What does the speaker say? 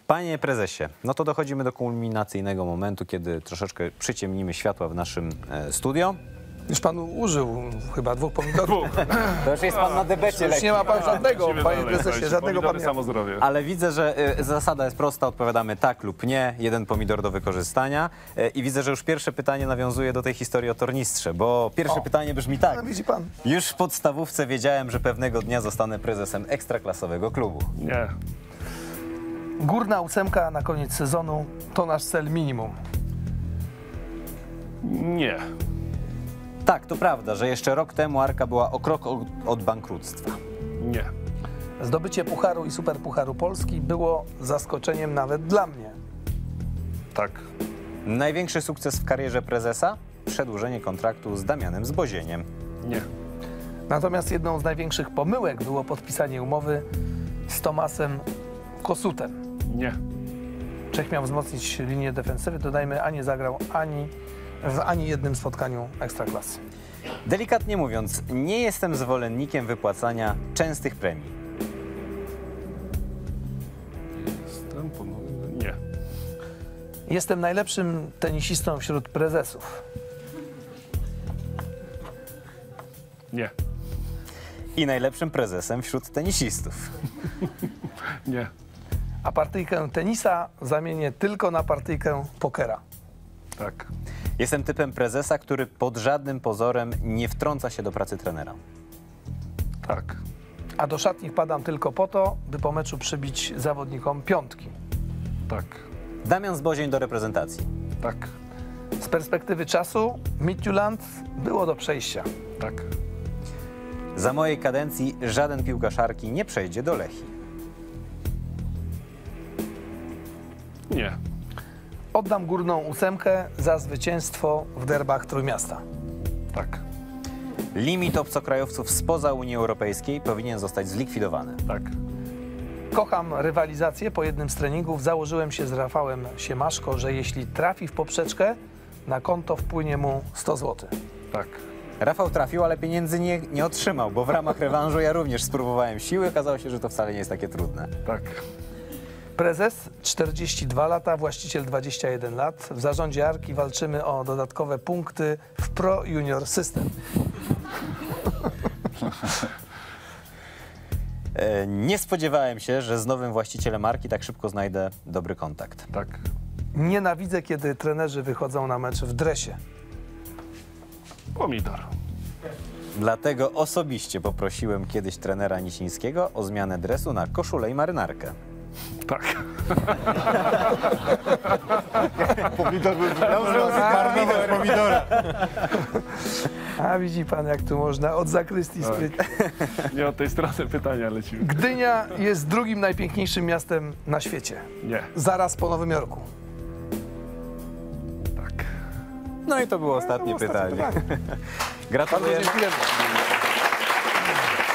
Panie prezesie, no to dochodzimy do kulminacyjnego momentu, kiedy troszeczkę przyciemnimy światła w naszym studio. Już pan użył chyba 2 pomidorów. To już jest pan na debecie. Już nie ma pan żadnego, panie prezesie, żadnego pan nie ma. Ale widzę, że zasada jest prosta, odpowiadamy tak lub nie, 1 pomidor do wykorzystania. I widzę, że już pierwsze pytanie nawiązuje do tej historii o tornistrze, bo pierwsze pytanie brzmi tak. No, widzi pan. Już w podstawówce wiedziałem, że pewnego dnia zostanę prezesem ekstraklasowego klubu. Nie. Górna 8 na koniec sezonu to nasz cel minimum. Nie. Tak, to prawda, że jeszcze rok temu Arka była o krok od bankructwa. Nie. Zdobycie Pucharu i Superpucharu Polski było zaskoczeniem nawet dla mnie. Tak. Największy sukces w karierze prezesa? Przedłużenie kontraktu z Damianem Zbozieniem. Nie. Natomiast jedną z największych pomyłek było podpisanie umowy z Tomasem Kosutem. Nie. Czech miał wzmocnić linię defensywy, dodajmy, a nie zagrał w ani jednym spotkaniu Ekstraklasy. Delikatnie mówiąc, nie jestem zwolennikiem wypłacania częstych premii. Nie. Jestem najlepszym tenisistą wśród prezesów. Nie. I najlepszym prezesem wśród tenisistów. Nie. A partyjkę tenisa zamienię tylko na partyjkę pokera. Tak. Jestem typem prezesa, który pod żadnym pozorem nie wtrąca się do pracy trenera. Tak. A do szatni wpadam tylko po to, by po meczu przybić zawodnikom piątki. Tak. Damian Zbozień do reprezentacji. Tak. Z perspektywy czasu Midtjylland było do przejścia. Tak. Za mojej kadencji żaden piłkarz Arki nie przejdzie do Lechii. Nie. Oddam Górną 8 za zwycięstwo w derbach Trójmiasta. Tak. Limit obcokrajowców spoza Unii Europejskiej powinien zostać zlikwidowany. Tak. Kocham rywalizację. Po jednym z treningów założyłem się z Rafałem Siemaszko, że jeśli trafi w poprzeczkę, na konto wpłynie mu 100 zł. Tak. Rafał trafił, ale pieniędzy nie otrzymał, bo w ramach rewanżu ja również spróbowałem siły. Okazało się, że to wcale nie jest takie trudne. Tak. Prezes 42 lata, właściciel 21 lat. W zarządzie Arki walczymy o dodatkowe punkty w Pro Junior System. Nie spodziewałem się, że z nowym właścicielem Arki tak szybko znajdę dobry kontakt. Tak. Nienawidzę, kiedy trenerzy wychodzą na mecz w dresie. Pomidor. Dlatego osobiście poprosiłem kiedyś trenera Nisińskiego o zmianę dresu na koszulę i marynarkę. Tak. Pomidor był pomidora. A widzi pan, jak tu można od zakrystii sprytnie. Nie od tej strony pytania lecimy. Gdynia jest drugim najpiękniejszym miastem na świecie. Nie. Zaraz po Nowym Jorku. Tak. No i to było ostatnie pytanie. Bardzo Gratuluję. dziękuję.